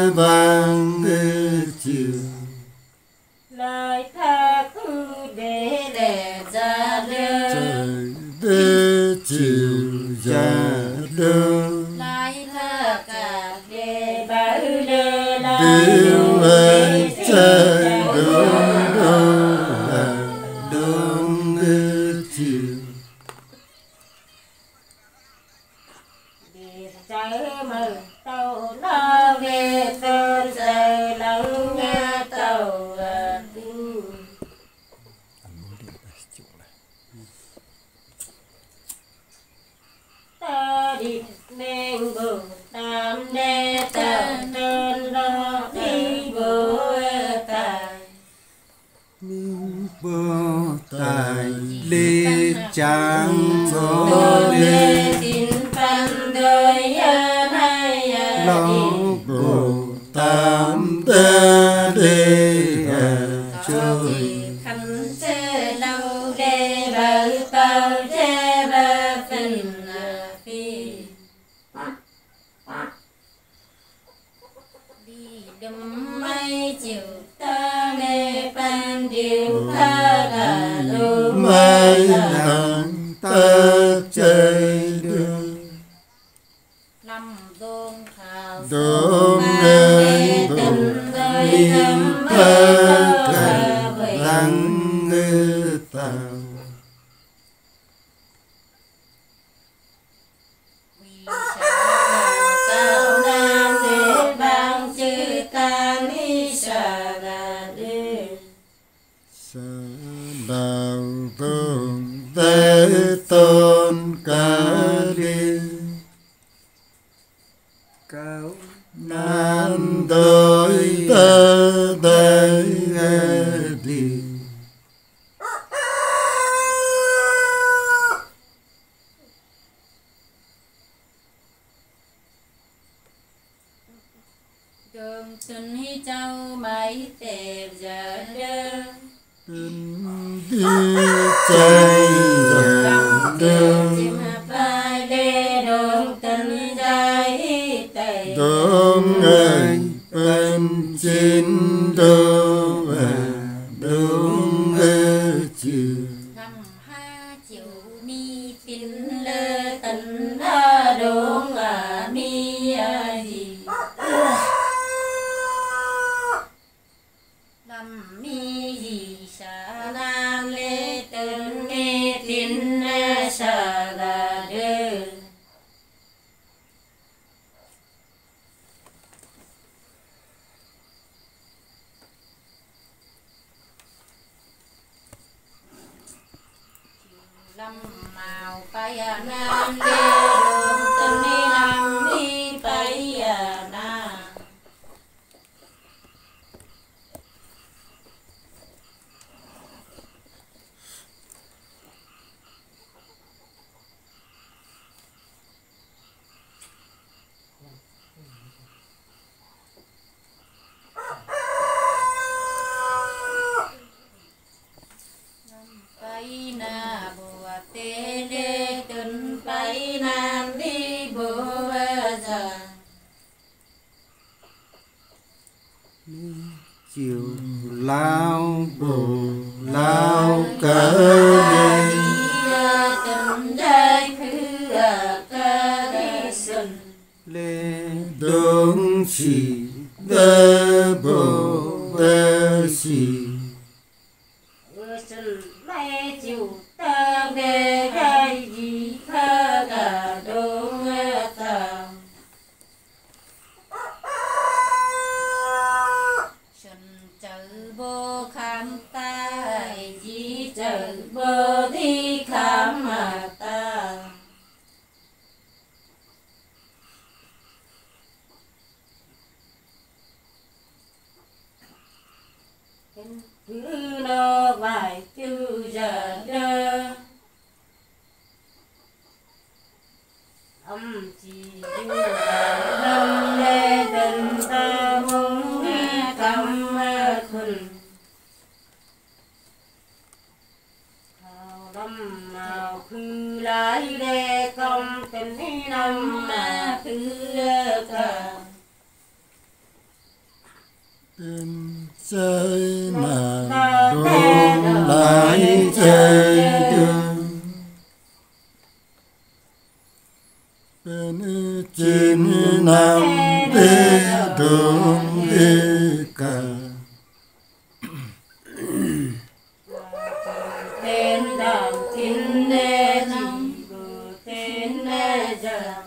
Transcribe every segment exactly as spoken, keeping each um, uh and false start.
vang chiều lời thơ cứ để để ra đưa trời đê chiều ra đưa lời thơ cả để bảo đưa lời điều ơi trời đúng đâu là đúng chiều để trái mơ tàu lo về tên giờ lâu nghe tàu đi ta đi nên bờ tam đê tàu tên lo đi bờ tài bơ tài lê trắng gió đôi lê tin phân đôi hai lòng bồ tam tê đê trời khăn chê lâu đê bờ tàu chê bờ phình phi đi đâm mây chiều ta mê pan điều ta là lù mây nắng ta chơi đưa năm đôn khảo đốm lên đồn liên thơ cảnh lăng ngư tàu cao nam để bang chữ tan hi sa là đi sa đào tôn tế tôn ca đi cao nam đôi tơ tơ đi đường xuân hi châu mấy tệp giờ đơn tình đi chạy dàng đơn chim bay đê đường tình dài tây đốm ơi bên trên đô à đúng chiều năm ha chiều mi tin lơ tình ha đúng à mi à gì năm mi gì sa nam lê tình mi tin sa là đưa lâm màu bay à nam đê đường tình đi nam đi bay à na bay na bùa tê đê tình bay nam đi bùa giờ chiều lao bồ lao cỡ đây tình đây cứ cơ đi xuân lê đúng chỉ đơ bồ đơ chỉ xuân mây chiều ta về đây gì thơ cả đúng tàu xuân chợ bô khám ta gì chợ bô đi khám mà ta thứ nó vài chữ giờ đơ âm chỉ du lâm lê tình ta muốn nghe cầm khun hào lâm nào khư lái lê công tình năm mà cứ cả bên chơi mà đồn lại chơi đường bên trên nam đê đường đê cả tên đàn tin đê nam bờ tên đê giang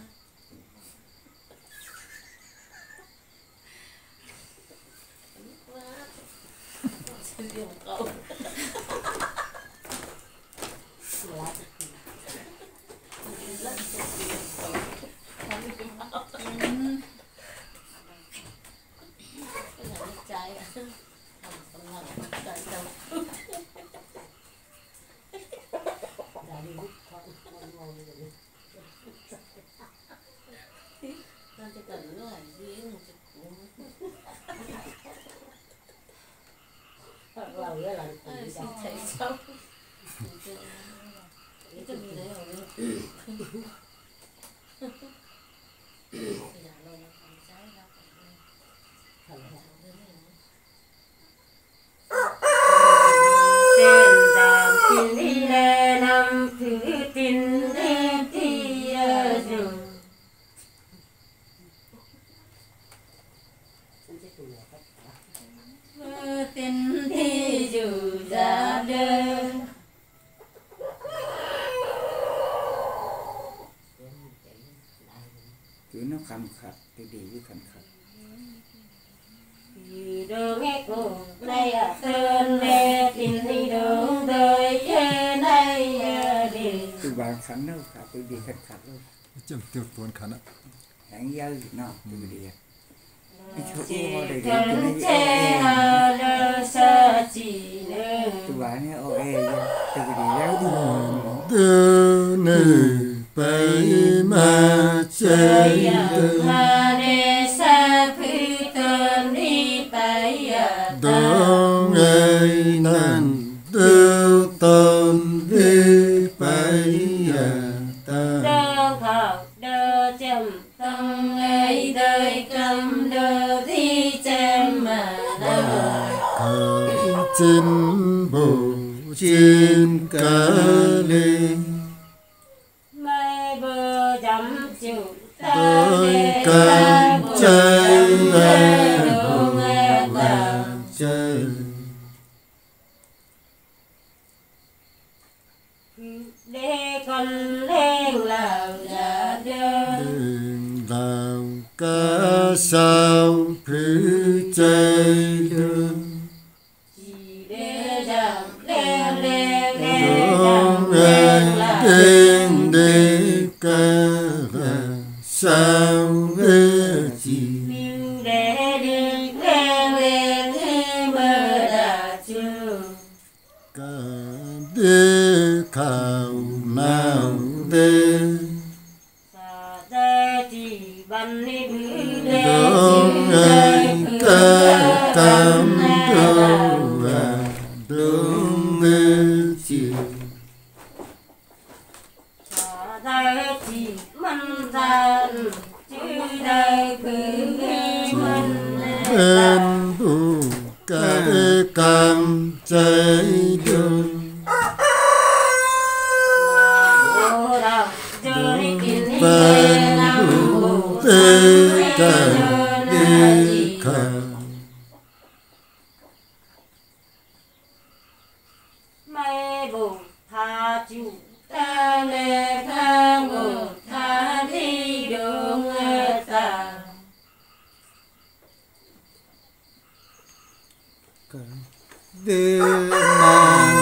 tin thi dù ra đơn cứ nó khăn khặt cái gì với khăn khặt thì đường nghe cùng đây à tên lê tin thi đường đời trên đây đi từ bà khăn đâu cả từ đi khăn khặt luôn chấm tiêu tuần khăn á hãng giao gì nó từ đi chân che hà lơ sa chỉ lơ từ bà này ô e từ đi giáo đưa nữ bay mà chơi hà lê sa phi tên đi bay đông ngày nan đưa tôn đi bay ta đơ khảo đơ chấm tâm ấy đời cầm đơ đi chém mà khởi trên bầu trên cá lên mây bờ dầm chịu tôi càng chơi ra bầu chơi để con lên làng ra đơn đào cá sao cứ chơi đường chỉ để giảm lên lên đông lên ngày đêm để cá sao về chỉ nhưng để đi lên lên mơ đã chưa cả đê khảo nào đê xa ra chỉ bắn đi bứ đông ngày ca tam đâu và đông đê chiều xa ra chỉ mân gian chứ đây cứ mân bên đủ cả đê cam cháy đường bên đủ đê cả đê cả mây bù tha chủ ta lê tha ngủ tha đi đường ta đưa mà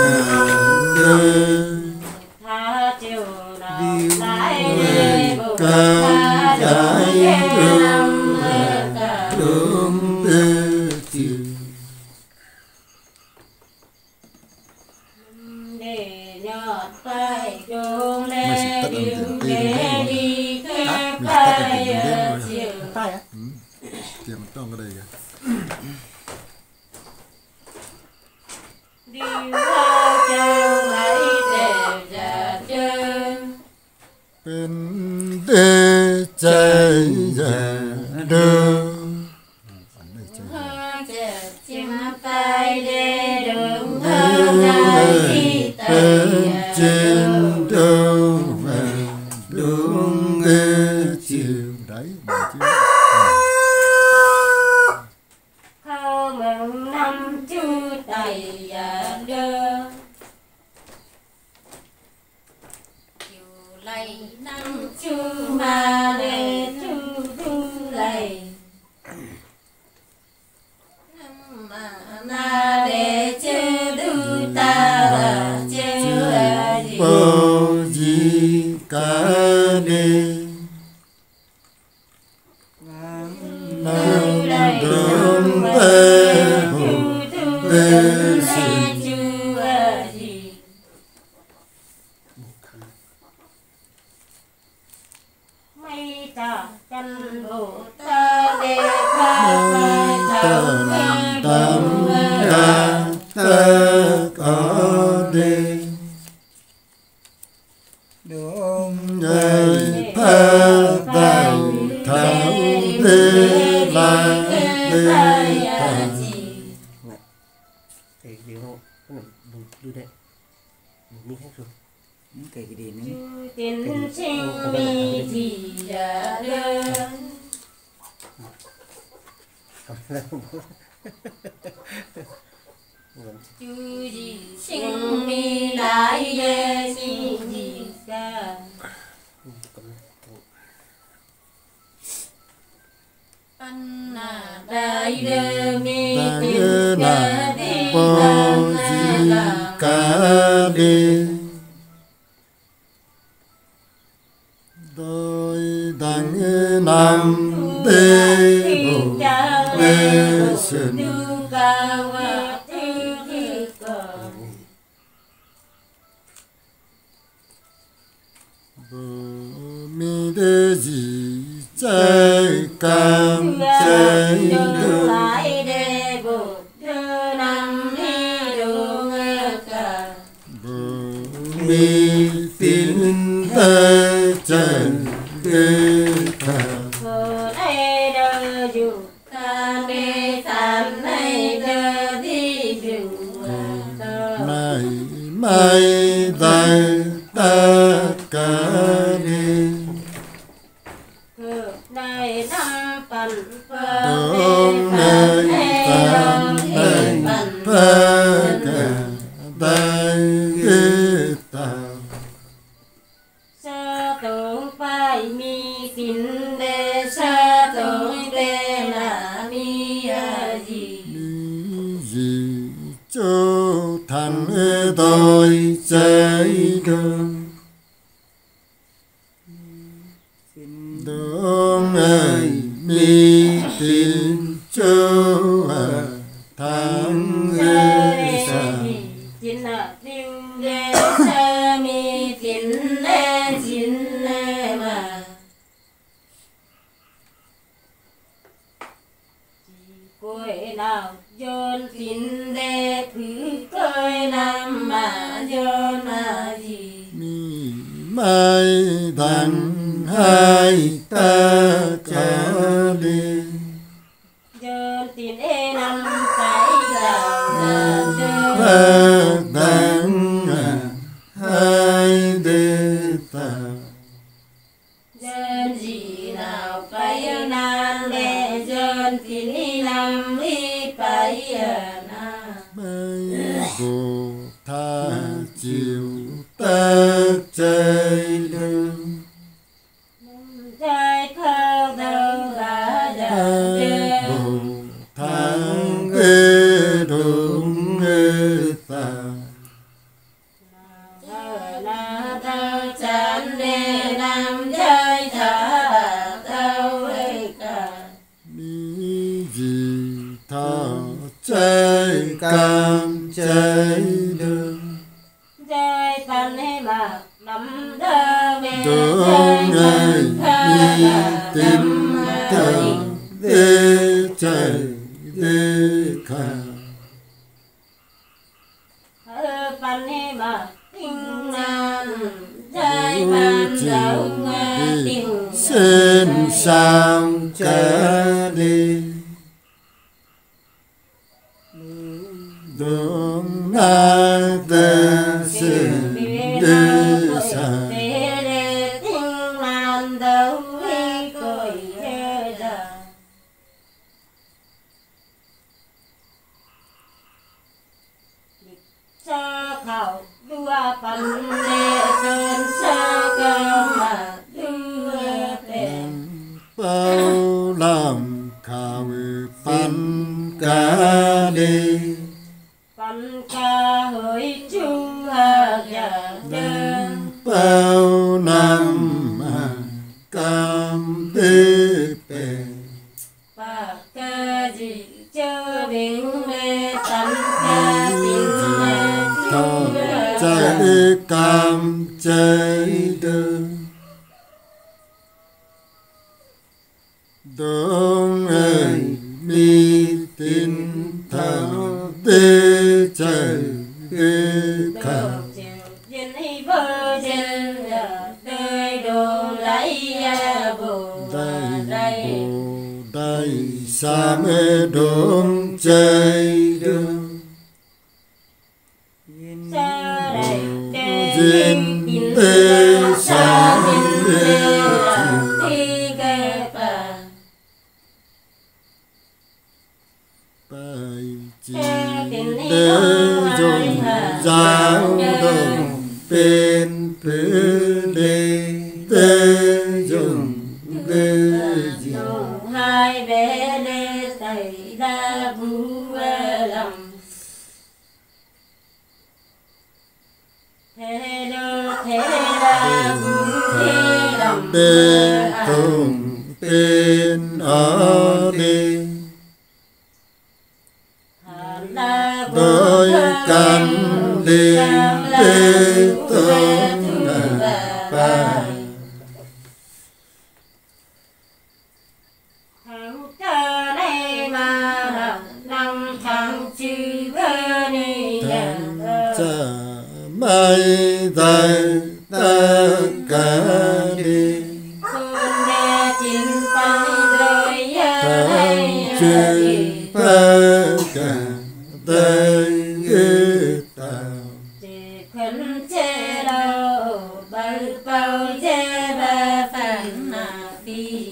đưa tha chiều nào đi lại lê bù cam cháy đường ta đông đê chiều để nhọt tay đường lê đường lê đi khép tay chiều tay á tiềnต้องcái đây kìa đi vào châu lấy để ra chơi bên đê cháy ra đường hơi tần tâm ca tơ có đi đúng ngày phơ tài thảo đê la đê ta thì điều hộ cái này đủ đủ đấy mình khác rồi những cái gì nữa tiền sinh mi thì đã đơn chú gì sinh mi lại về mi gì ra đại đơ mi tình ca đi bồ di ca đi đôi đằng nam đê bồ đê sơn bồ mi đê di trái cam trái đường mi tin tơ chân kê thà này mai đại ta cả đi này năm phần đông này tam này phơ cả đại kê ta sa tổng phải mi xin đề sa tổng đề là mi a di mi gì châu thành đôi trái đường đông ơi mi tin châu thắng sa chính là tiêu đề sa mi tin đề chính đề mà cuối nào dồn tin đề thứ coi năm mà dồn là gì mi mai đằng hai ta cả đi dồn tin e năm cái là dồn phơ đằng hai đê ta dồn gì nào cái nan để dồn tin đi năm đi phải ở na mai bồ tha chiều ta chơi đường trái thơ đâu là hai bồ thang ê đúng ê ta là thơ chán để làm chơi thơ đâu ấy cả mi gì thọ chơi cam chơi đường chơi tan hay mà nắm đơ về đúng ngày mi tim thơ đê chơi đê khả pan hay mà tình ngàn chơi pan dấu tình xin sang cả đi đúng na tê xin đi sang tình ngàn đâu ấy cội ra sa khảo đua pan lệ sơn sa cơ mà đua về bao làm khảo pan cả đi pan ca hỡi chu hà dạ đơn bao năm cam đê bề và ca gì chớ bình lệ tâm ca tình lệ thọ trái cam trái đường đông ơi nam đốm chơi đường duyên tê sáng thi kê bà bài chỉ đế dùng giáo đồng bên thứ đê tê dùng đê dùng hai bé đê xảy ra vũ lòng thế đô thế ra vũ thế lòng đê cùng tên ở đê đôi cam đi đê tôn bà tháng chờ đây mà năm tháng chữ bơ ni cha mai tay tất cả đi con đê chín tay rồi tháng chữ tất cả tay ghê tao chỉ khấn chế đâu bao bao chế ba phản na phi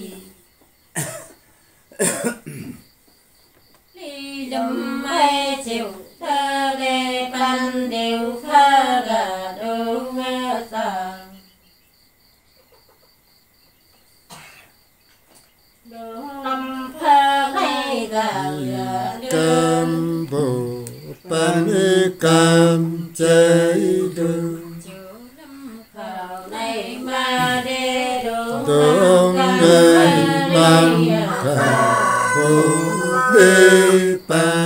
ly đâm mai chiều thơ ghê pan đều pha gà đâu nghe ta đâu năm pha ngay gà cam bồ pan cam cháy đường khảo này mà đê đốm đốm ngày mang khảo bồ bê pa